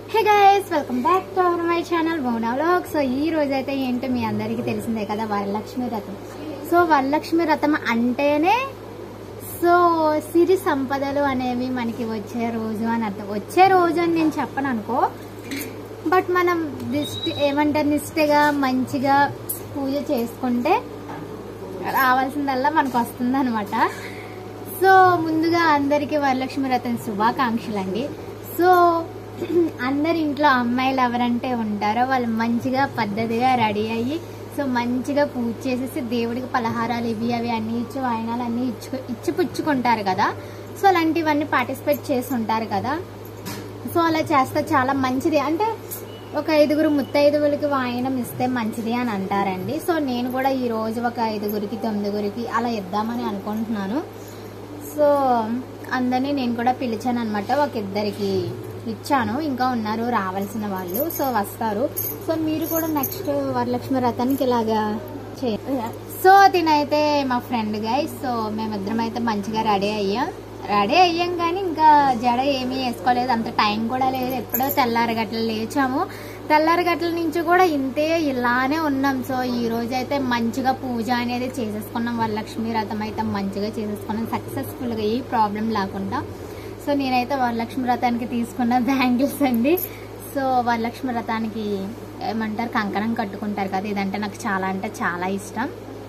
Hey guys, welcome back to our my channel Mouna vlog. So ఈ రోజు అయితే ఏంటో మీ అందరికీ తెలిసిందే కదా, వరలక్ష్మి వ్రతం. సో వరలక్ష్మి వ్రతం అంటేనే సో సిరి సంపదలు అనేవి మనకి వచ్చే రోజు అని అర్థం. వచ్చే రోజు అని నేను చెప్పను అనుకో, బట్ మనం ఏమంటారు నిష్ఠగా మంచిగా పూజ చేసుకుంటే రావాల్సిందల్లా మనకు వస్తుంది అనమాట. సో ముందుగా అందరికీ వరలక్ష్మి వ్రతం శుభాకాంక్షలు అండి. సో అందరి ఇంట్లో అమ్మాయిలు ఎవరంటే ఉంటారో వాళ్ళు మంచిగా పద్ధతిగా రెడీ అయ్యి సో మంచిగా పూజ చేసేసి దేవుడికి పలహారాలు ఇవి అవి అన్ని ఇచ్చి వాయినాలు అన్ని ఇచ్చి పుచ్చుకుంటారు కదా. సో అలాంటివన్నీ పార్టిసిపేట్ చేసి ఉంటారు కదా. సో అలా చేస్తే చాలా మంచిది. అంటే ఒక 5 ముత్తైదువులకి వాయనం ఇస్తే మంచిది అని అంటారండి. సో నేను కూడా ఈ రోజు ఒక 5 9 అలా ఇద్దామని అనుకుంటున్నాను. సో అందరినీ నేను కూడా పిలిచాను అనమాట. ఒక 2 ఇచ్చాను, ఇంకా ఉన్నారు రావాల్సిన వాళ్ళు. సో వస్తారు. సో మీరు కూడా నెక్స్ట్ వరలక్ష్మి వ్రతానికి ఇలాగా చేయాలి. సో తినైతే మా ఫ్రెండ్ గైస్. సో మేమిద్దరం అయితే మంచిగా రెడీ అయ్యాం కానీ ఇంకా జడ ఏమీ వేసుకోలేదు, అంత టైం కూడా లేదు. ఎప్పుడో తెల్లారగట్ల లేచాము, తెల్లారగట్ల నుంచి కూడా ఇంతే ఇలానే ఉన్నాం. సో ఈ రోజు అయితే మంచిగా పూజ అనేది చేసేసుకున్నాం. వరలక్ష్మి వ్రతం అయితే మంచిగా చేసేసుకున్నాం సక్సెస్ఫుల్గా, ఏ ప్రాబ్లం లేకుండా. సో నేనైతే వరలక్ష్మి వ్రతానికి తీసుకున్న బ్యాంగిల్స్ అండి. సో వరలక్ష్మి వ్రతానికి ఏమంటారు కంకణం కట్టుకుంటారు కదా, ఇదంటే నాకు చాలా అంటే చాలా ఇష్టం.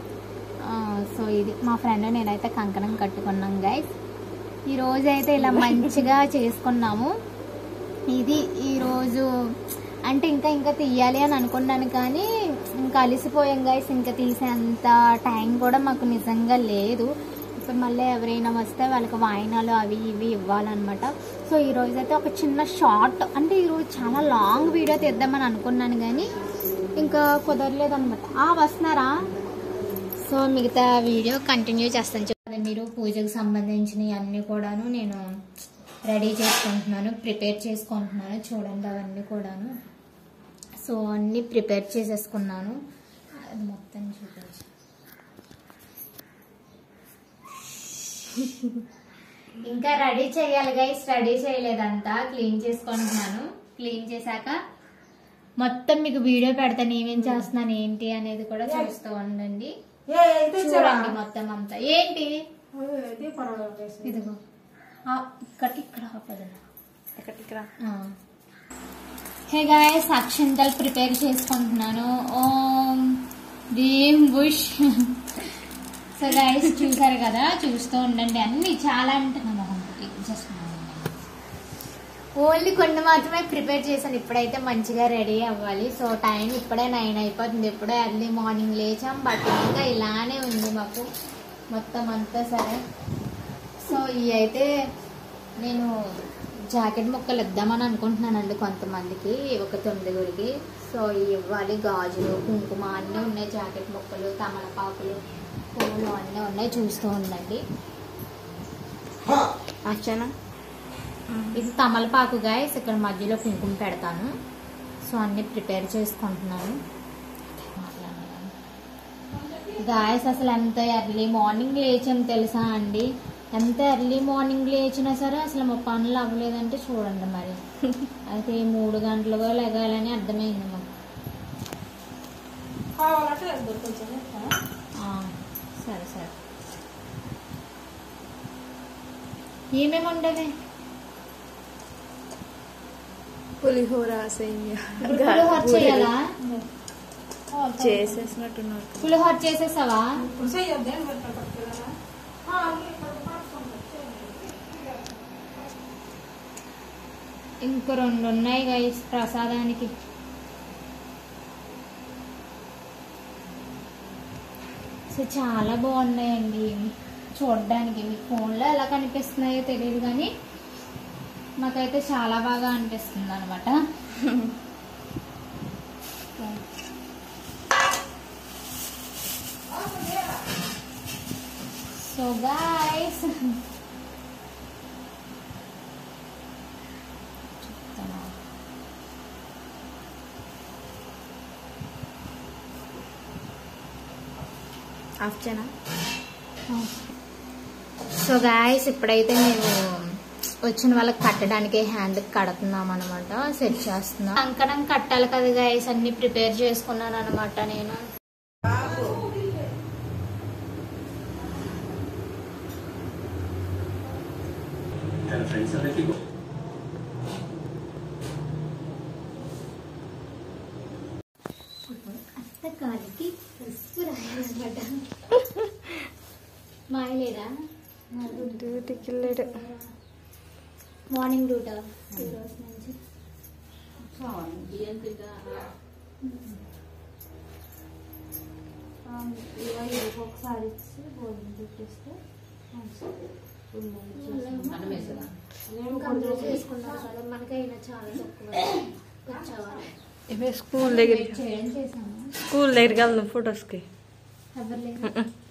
సో ఇది మా ఫ్రెండ్ నేనైతే కంకణం కట్టుకున్నాం గైస్. ఈ రోజు అయితే ఇలా మంచిగా చేసుకున్నాము. ఇది ఈరోజు అంటే ఇంకా తీయాలి అని అనుకున్నాను కానీ ఇంకా అలసిపోయాం గైస్. ఇంకా తీసేంత టైం కూడా మాకు నిజంగా లేదు. ఇప్పుడు మళ్ళీ ఎవరైనా వస్తే వాళ్ళకి వాయినాలు అవి ఇవి ఇవ్వాలన్నమాట. సో ఈ రోజు అయితే ఒక చిన్న షార్ట్, అంటే ఈరోజు చాలా లాంగ్ వీడియో తీద్దామని అనుకున్నాను కానీ ఇంకా కుదరలేదు అనమాట. వస్తున్నారా? సో మిగతా వీడియో కంటిన్యూ చేస్తాను. చూడండి, మీరు పూజకు సంబంధించినవి అన్నీ కూడాను నేను రెడీ చేసుకుంటున్నాను, ప్రిపేర్ చేసుకుంటున్నాను. చూడండి అవన్నీ కూడాను. సో అన్నీ ప్రిపేర్ చేసేసుకున్నాను. అది మొత్తం చూపించు. ఇంకా రెడీ చేయాలి గైస్, రెడీ చేయలేదంతా. క్లీన్ చేసుకుంటున్నాను. క్లీన్ చేశాక మొత్తం మీకు వీడియో పెడతాను, ఏమేం చేస్తున్నాను ఏంటి అనేది కూడా చూస్తూ ఉండండి. చూడండి మొత్తం అంతా. ఏంటి ఇదిగో ఇక్కడ హే గాయ్స్, అక్షంతలు ప్రిపేర్ చేసుకుంటున్నాను. ఓం భీం బుష్. సో గాయ్స్ చూసారు కదా, చూస్తూ ఉండండి. అన్ని చాలా అంటే జస్ట్ ఓన్లీ కొన్ని మాత్రమే ప్రిపేర్ చేశాను. ఇప్పుడైతే మంచిగా రెడీ అవ్వాలి. సో టైం ఇప్పుడే 9 అయిపోతుంది. ఇప్పుడే ఎర్లీ మార్నింగ్ లేచాం, బట్ ఇంకా ఇలానే ఉంది మాకు మొత్తం అంతా. సరే, సో ఇవి అయితే నేను జాకెట్ ముక్కలు ఇద్దామని అనుకుంటున్నానండి కొంతమందికి, ఒక 9. సో ఇవి ఇవ్వాలి. గాజులు, కుంకుమ అన్నీ ఉన్నాయి, జాకెట్ ముక్కలు, తమలపాకులు, పువ్వులు అన్నీ ఉన్నాయి. చూస్తూ ఉండండి. ఇది తమలపాకు గాయస్, ఇక్కడ మధ్యలో కుంకుమ పెడతాను. సో అన్ని ప్రిపేర్ చేసుకుంటున్నాను గాయస్. అసలు ఎంత ఎర్లీ మార్నింగ్ లేచాను తెలుసా అండి. ఎంత ఎర్లీ మార్నింగ్ లేచినా సరే అసలు మా పనులు అవ్వలేదంటే చూడండి మరి. అయితే 3 గంటలుగా లెగాలని అర్థమైంది మాకు. సరే సరే, ఏమేమి ఉండవే? పులిహోర చేయాలా? చేసేసినట్టున్నారు. పులిహోర చేసేసావా? ఇంకో 2 ఉన్నాయి గైస్ ప్రసాదానికి. సో చాలా బాగున్నాయండి చూడడానికి. మీకు ఫోన్లో ఎలా కనిపిస్తున్నాయో తెలియదు కానీ మాకైతే చాలా బాగా అనిపిస్తుంది అనమాట. సో గైస్ ఆఫ్చనా. సో గాయస్ ఇప్పుడైతే మేము వచ్చిన వాళ్ళకి కట్టడానికి హ్యాండ్ కడుతున్నాం అనమాట, సెట్ చేస్తున్నాం. కంకణం కట్టాలి కదా గైస్, అన్ని ప్రిపేర్ చేసుకున్నాను అనమాట నేను. అత్తకాలికి పసుపు రాయాలన్నమాట. మాయలేదా డ్యూటీకి వెళ్ళాడు. మార్నింగ్ డ్యూటా ఈరోజు నుంచి. ఒకసారి ఇచ్చి భోజనం చూపిస్తే చేసుకున్నాం కదా, మనకైనా చాలా తక్కువ. స్కూల్ దగ్గరికి వెళ్దాం ఫొటోస్కి. ఎవరు లేదు.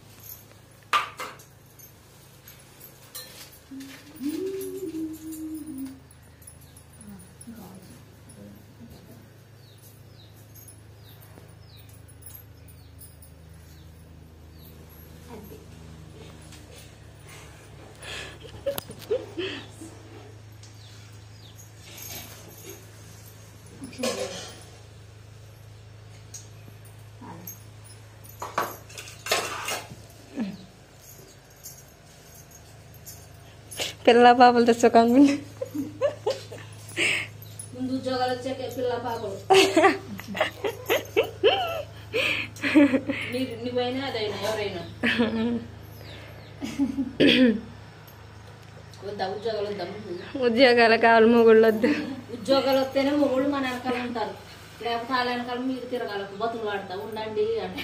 పిల్ల పాపలు తెచ్చుకోండి. ముందు ఉద్యోగాలు వచ్చాక పిల్ల పాపలు నువ్వైనా అదైనా ఎవరైనా వద్దా ఉద్యోగాలు వద్దా? ఉద్యోగాలు కావాలి, మొగుళ్ళు వద్దు. ఉద్యోగాలు వస్తేనే మొగుళ్ళు మన వెనకాల ఉంటారు, లేకపోతే వాళ్ళ వెనకాల మీరు తిరగాల బతులు వాడతా ఉండండి అంటే.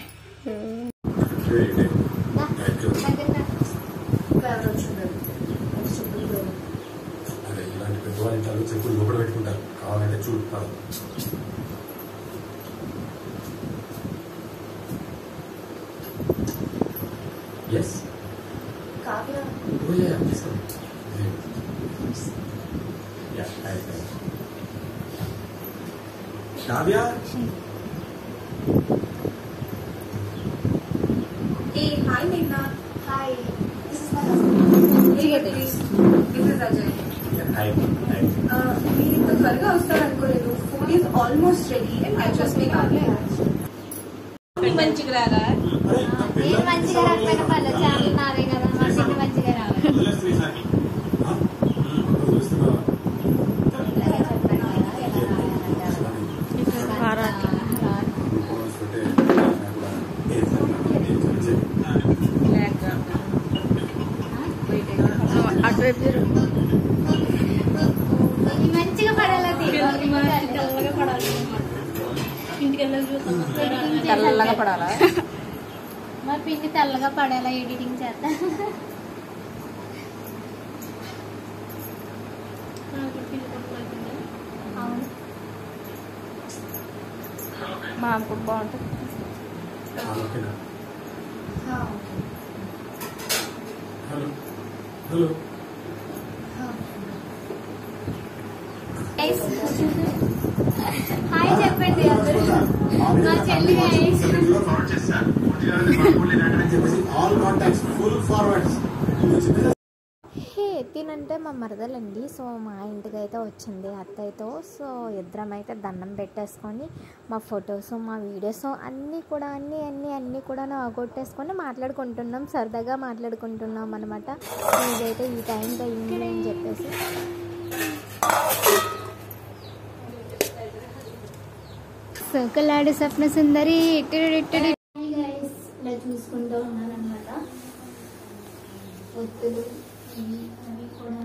అదే ఇలాంటి పెద్దవాళ్ళు ఇంట్లో చెప్పులు లోపల పెట్టుకుంటారు, కావాలంటే చూడు. Yes Navya? Hey, hi Meghna. Hi. This is my husband. Hey, please. This is Ajay. Yeah, hi. మీరు ఇంత త్వరగా వస్తారనుకోలేదు. Food is almost ready and I just make our lunch. మంచిగా రారా? నేను మంచిగా రాకపోయినా పర్లేదు, చాలా నాదే కదా, మంచిగా రావాలి. అటువైపు మంచిగా పడాలి, తెల్లగా పడాలి, ఇంటికి వెళ్ళి తెల్లగా పడాలా? మా పిండి తెల్లగా పడేలా ఎడిటింగ్ చేస్తా. అవును, మా అమ్మ బాగుంటుంది. హలో హాయ్ చెప్పండి అందరూ. మా చెల్లి తినంటే మా మరదలండి. సో మా ఇంటికి అయితే వచ్చింది అత్తయ్యతో. సో ఇద్దరం అయితే దండం పెట్టేసుకొని మా ఫొటోస్, మా వీడియోస్ అన్నీ కూడా అన్నీ కూడా కొట్టేసుకొని మాట్లాడుకుంటున్నాం, సరదాగా మాట్లాడుకుంటున్నాం అనమాట. ఇదైతే ఈ టైంకి అయింది అని చెప్పేసి. సోకలాడు స్వప్న సుందరి ఇలా చూసుకుంటూ ఉన్నానమాట. ఒత్తులు ఇవి అవి కూడా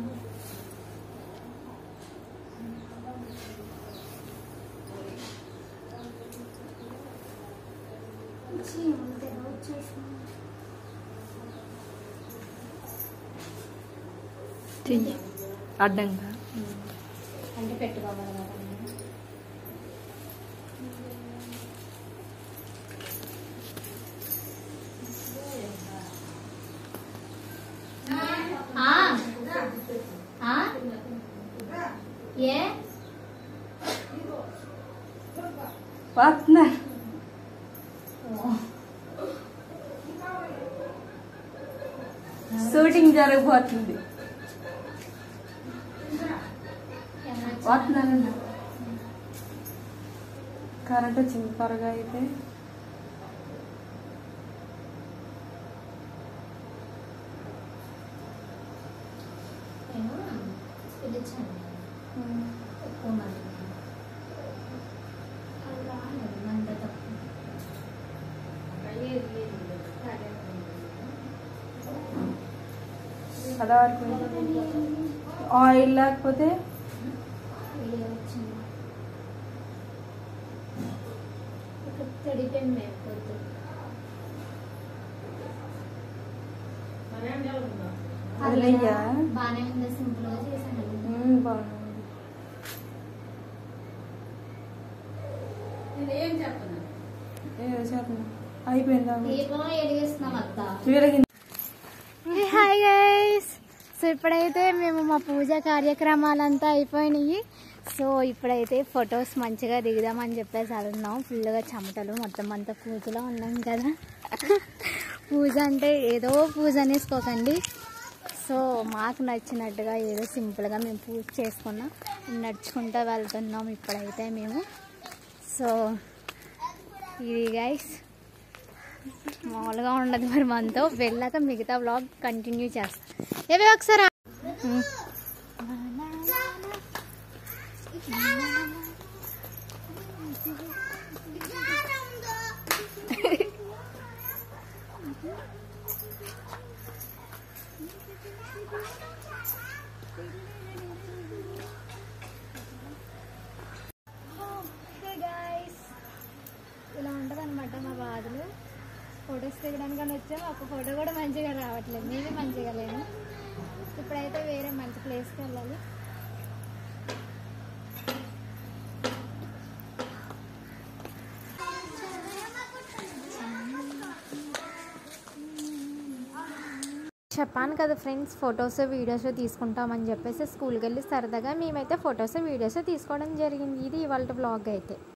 అడ్డంగా అంటే పెట్టుకోవాలి కదా. ఏ పార్ట్నర్ షూటింగ్ జరగబోతుంది. వస్తున్నానండి. కరెంట్ వచ్చింది త్వరగా అయితే. అలా ఆయిల్ లేకపోతే అది నెయ్యా? బాగానే ఉంది, సింపుల్ గా చేశాను. బాగుంది. అయిపోయిందా? హాయ్ గైస్, సో ఇప్పుడైతే మేము మా పూజ కార్యక్రమాలంతా అయిపోయినాయి. సో ఇప్పుడైతే ఫొటోస్ మంచిగా దిగుదామని చెప్పేసి అనుకున్నాం. ఫుల్గా చెమటలు మొత్తం అంతా పూజలో ఉన్నాం కదా. పూజ అంటే ఏదో పూజ అనేసుకోకండి. సో మాకు నచ్చినట్టుగా ఏదో సింపుల్గా మేము పూజ చేసుకున్నాం, నడుచుకుంటూ వెళ్తున్నాం ఇప్పుడైతే మేము. సో ఇది గైస్ మామూలుగా ఉండదు మరి, మనతో వెళ్ళాక మిగతా వ్లాగ్ కంటిన్యూ చేస్తాం. ఏవే ఒకసారి ఇలా ఉంటుంది అనమాట మా బాధలు. ఫొటోస్ దిగడానికి వచ్చాము, ఒక ఫోటో కూడా మంచిగా రావట్లేదు, మేమే మంచిగా లేము. ఇప్పుడైతే వేరే మంచి ప్లేస్కి వెళ్ళాలి. చెప్పాను కదా ఫ్రెండ్స్, ఫొటోస్ వీడియోస్ తీసుకుంటామని చెప్పేసి స్కూల్కి వెళ్ళి సరదాగా మేమైతే ఫొటోస్ వీడియోస్ తీసుకోవడం జరిగింది. ఇది ఇవాళ వ్లాగ్ అయితే.